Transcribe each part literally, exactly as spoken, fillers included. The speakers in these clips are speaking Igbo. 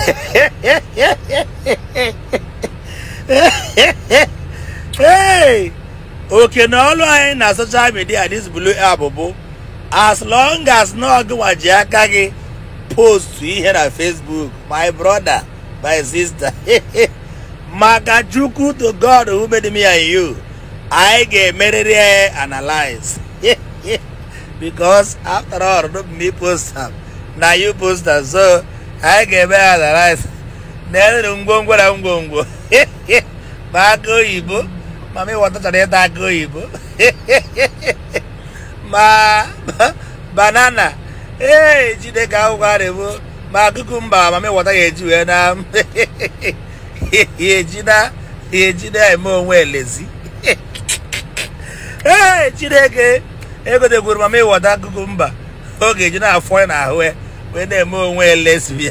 Hey, okay, no online na social media this blue abubu. As long as no go wajaka post here on Facebook, my brother, my sister. Magajuku to God who made me and you. I get married here analyze. Because after all, not me post them. Now you post them, so I get married analyze. Never ungongo na ungongo. Bago Igbo. Mami wata chade tako Igbo. Ma banana. Hey, jide ka ugare bo. Ma kukumba mami wata yeju na. Ye jida, ye jida emo onwe elezi. Hey, Chineke, ego de guru mami wata kukumba. Oge jina afọ na ahụ e, we na emo onwe elezi.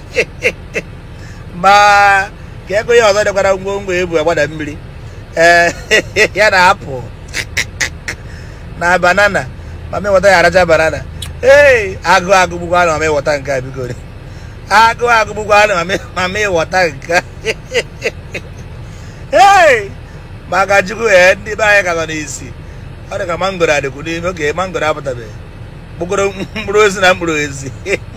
Ma ke ego ya ọzọ de kwara ngwongwo ebu agbada mmiri. Eh, ya na apple. Na banana. Mami wata ya aracha banana. Hey, agụ agụ bugwa na mami wata nke bigori. Agụ agụ bugwa na mami mami wata nke. Hey, Magajuku eh ndị ba ya ka na isi. Ọ dị ka mangoro adịkwu n'ime oge mangoro apụtabeghị. Bugoro mkpụrụ ozi na mkpụrụ ezi.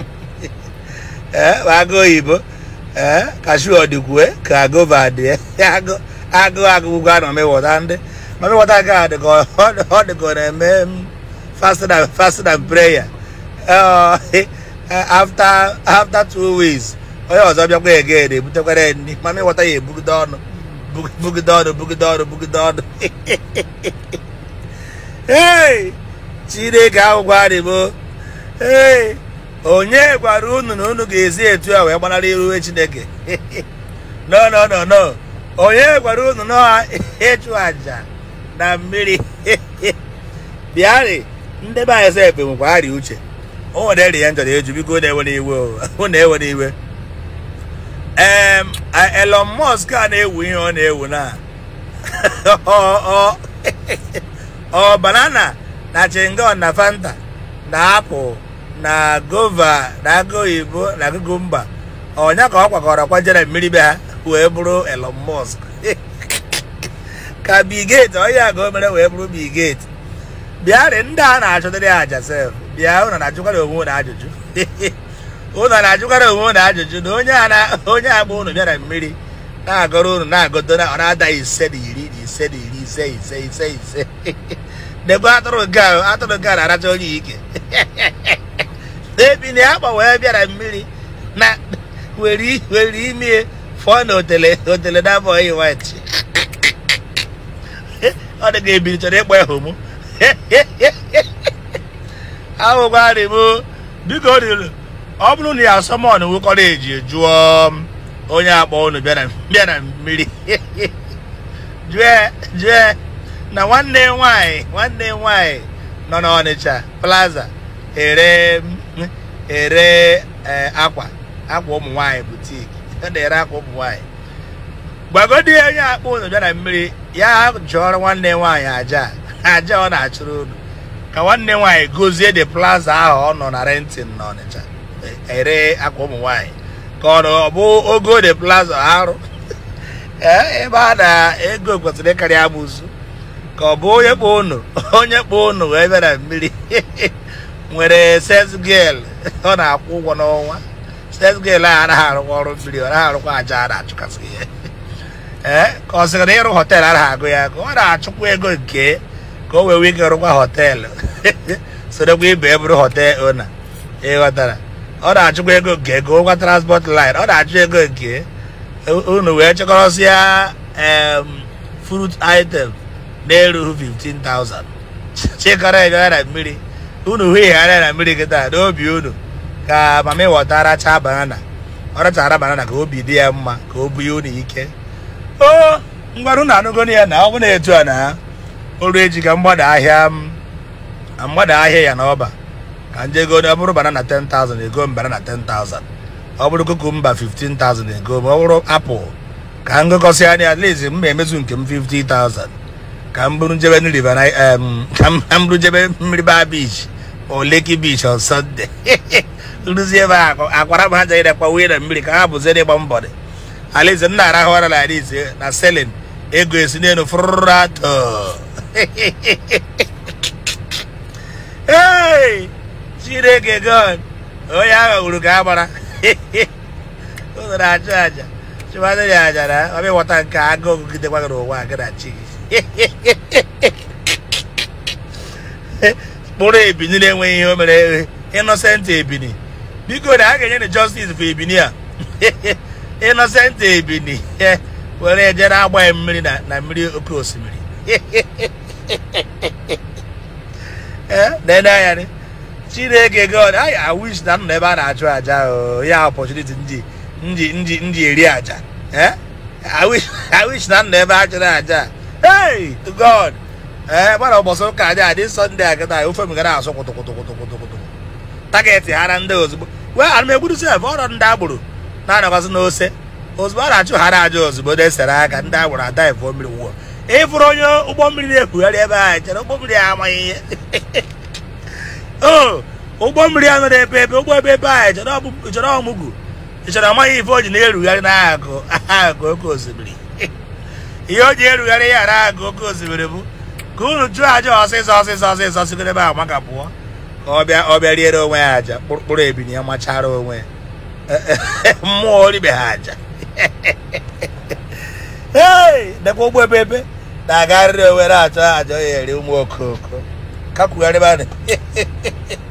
Eh, agụ oyibo. Eh, kashu ọdịkwu eh ka agụva adị eh. Agụ agụ agụ bugwa na mami wata ndị. Mami wata ka dị ka ọ dị ka na-eme faster than faster than prayer. Uh, after after two weeks. Oya ọzọ bịakwa ege ede butekwara ndị mami wata ya ebugide ọnụ bugide ọnụ bugide ọnụ bugide ọnụ. Hey, Chineke agwụgwa adịbo. Hey, onye gwara unu na unu ga-esi etu a wee gbanara iru Chineke? No no no no. Onye gwara unu na ịchụ aja na mmiri? Bịarị ndị be anyị sef nwekwa arị uche. O nwere eri ya njọrọ eju biko na-ewe iwe o na-ewe iwe. Um, Elon Musk a na-ewu ihe ọ na-ewu na ọ banana na chingon na Fanta na apple na gova na agụ oyibo na kukumba ọnya ka ọ kwakọrọ kwajere mmiri be ha wee bụrụ Elon Musk. Ka Bill Gates onye aga o mere wee bụrụ Bill Gates. Bịarị ndị a na-achọdịrị aja sef bịa ụnụ na-ajụkwara onwe na ajụjụ. Ụnụ na-ajụkwara onwe na ajụjụ na onye a onye agba ụnụ bịara mmiri na-agọrọ ụnụ na-agọdo na ọ na-ada ise na iri na ise na iri ise ise ise ise. N'ebe atụrụ nke ahụ atụrụ nke a na-aracha onye ike. N'ebi na ya gbanwee bịara mmiri na were were ime fọ na otele otele na abụọ yi white. Ọ dị ka ebiri chọrọ ịkpọ ya homo. Ahụ gwarị m biko dịrị ọ bụrụ na ya asọmọn nwekọrọ eji jụọ onye akpọ unu bịa na mmiri jụọ jụọ na nwanne nwanyị nwanne nwanyị nọ n'Ọnịcha plaza ere ere akwa akwa ụmụ nwanyị butiki ọ na-ere akwa ụmụ nwanyị. Gbagodi onye akpọ unu bịa na mmiri ya jụọrọ nwanne nwanyị aja aja ọ na-achụrụ unu ka nwanne nwanyị gozie the plaza ahụ ọ nọ na rentin n'Ọnịcha ere akwa ụmụ nwanyị ka ọ bụ ogo the plaza arụ ebe a na ego kwesịrị ịkarịa amụsụ ka ọ bụ onye kpọ unu onye kpọ unu wee bịa na mmiri nwere sex girl ọ na-akwụ ụgwọ n'ọnwa. Sex girl a anaghị arụkwa ọrụ mmiri ọ naghị arụkwa aja a na-achụkasị ihe ee ka ọ sịrị na ịrụ họteelụ anaghị agụ ya ka ọ na-achụkwa ego nke ka o wee wee ike rụkwa họteelụ sorokwa ibe bụrụ họteelụ ona ịghọtara. Ọ na-achụkwa ego nke ego ụgwọ transport line ọ na-achụ ego nke unu wee chekọrọsịa fruit item na-erughị fifteen thousand chịkọrọ ebe na mmiri unu hụ ihe anya na mmiri kịta n'obi unu ka mami wọta racha banana ọ rachara banana ka obi dị ya mma ka o bunye unu ike. O ngwarụ na anụgoni ya na ọ bụ na etu a na ha oru eji ka mgbada ahịa mgbada ahịa ya n'ọba ka njego ọ bụrụ banana ten thousand ego m banana ten thousand ọ bụrụ kukumba fifteen thousand ego ma ọ bụrụ apple ka ngụkọsị anya at least m emezu nke m fifty thousand ka m bụrụ njebe river ka m bụrụ jebe mmiri ba beach or Lekki beach on Sunday Luzie ba akwara ba haja ida kwa wira mmiri ka ha buzere gba mbode. Alize nna arahụ ọrụ la alize na selling ego esi n'enu frato. Hey! Chineke God. Onye agha uru ka agbara. Ụzọ na-achụ aja. Chụmadụ ya aja na ọ bụ ịghọta nke agụ ogugidekwa gị n'ụwa a gị na chi gị. Kpụrụ ebini na-enweghị ihe o mere innocent ebini. Biko na a ga-enye na justice for ebini a. Innocent ebini. Were eje na-agba mmiri na mmiri oke osimiri. Nene ya ni. Chineke God, I, I wish that never na-achụ aja o. Ya opportunity ndị ndị ndị ndị eri aja. Eh? I wish I wish that never achụrụ aja. Hey, to God. Eh, gbara ụbọchị ụka aja this Sunday agata ofe m gara asụ kwụtụ kwụtụ kwụtụ kwụtụ kwụtụ. Target ha na ndị ozugbo. Well, ana m egbudu sef ọrụ ndị agboro na-anọkwasị n'ose. Ozugbo a na-achụ hara aja ozugbo na-esere aka ndị agboro ada ifo mmiri wụọ. Ịfụrụ onye ụgbọ mmiri na-ekwugharị ebe ahụ chere ụgbọ mmiri amaghị ihe. Oh, ụgbọ mmiri anọ na-ebe ebe ụgbọ ebe ebe ahụ chere ọmụgwụ. Chere amaghị ife o ji na-erugharị n'agụ agụ oke osimiri. Ihe o ji erugharị ya na agụ oke osimiri bụ ka unu jụọ aja ọsịsọ ọsịsọ ọsịsọ sigoro ebe ahụ maka pụọ ka ọ bịa ọ bịa riere onwe ya aja kpụrụkpụrụ ebini ya machara onwe ya. Mmụọ oribe ha aja. Hey, dekwa ụgbọ ebe ebe na-agarịrị onwe na-achọ aja ya eri ụmụ okoko kakwugharịba